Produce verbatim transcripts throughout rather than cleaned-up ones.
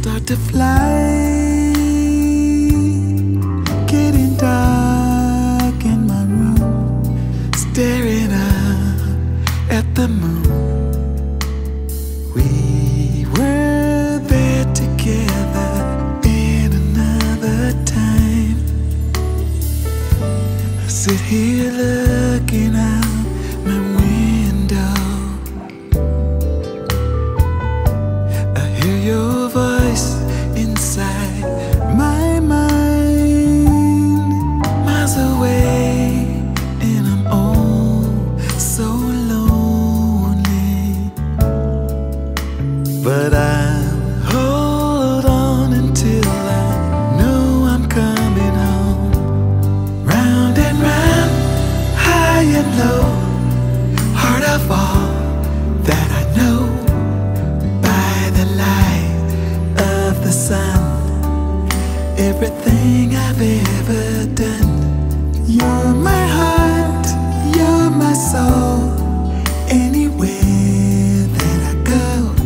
start to fly, getting dark in my room, staring up at the moon. We were there together in another time. I sit here looking out my window. I hear your voice inside my mind, miles away, and I'm oh so lonely. But I'll hold on until I know I'm coming home. Round and round, high and low, heart of all that I know. By the light of the sun, everything I've ever done. You're my heart, you're my soul. Anywhere that I go,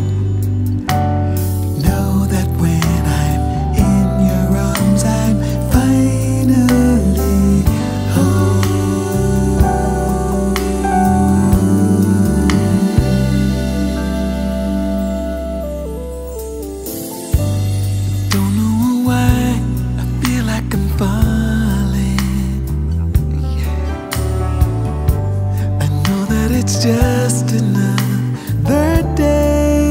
know that when I'm in your arms, I'm finally home. Don't know why I feel like I'm falling. I know that it's just another day.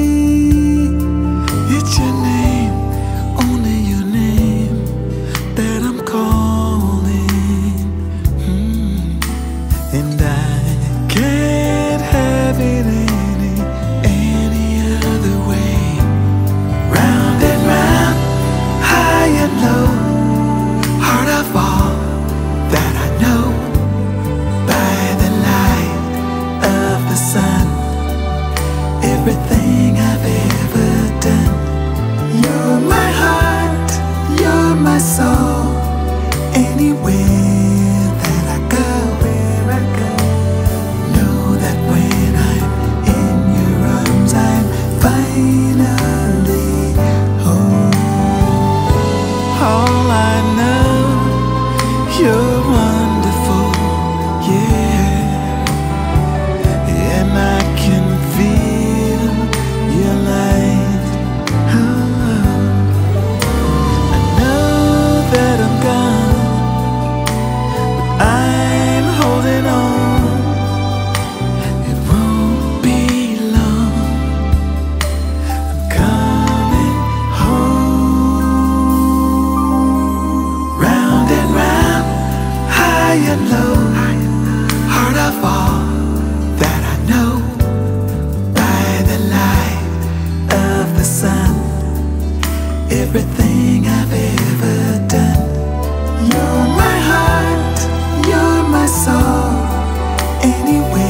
It's your name, only your name, that I'm calling. Hmm. And I can't have it any, any other way. Round and round, high and low, heart of all that I know. By the light of the sun, everything I've ever done. You're my heart, you're my soul. Anywhere that I go, where I go, know that when I'm in your arms, I'm finally home. All I know, you're wonderful, yeah, and I can feel your light. Oh, I know that I'm gone, but I'm holding on. It won't be long, I'm coming home. Round and round, high and low, heart of all that I know. By the light of the sun, everything I've ever done. You're my heart, you're my soul. Anywhere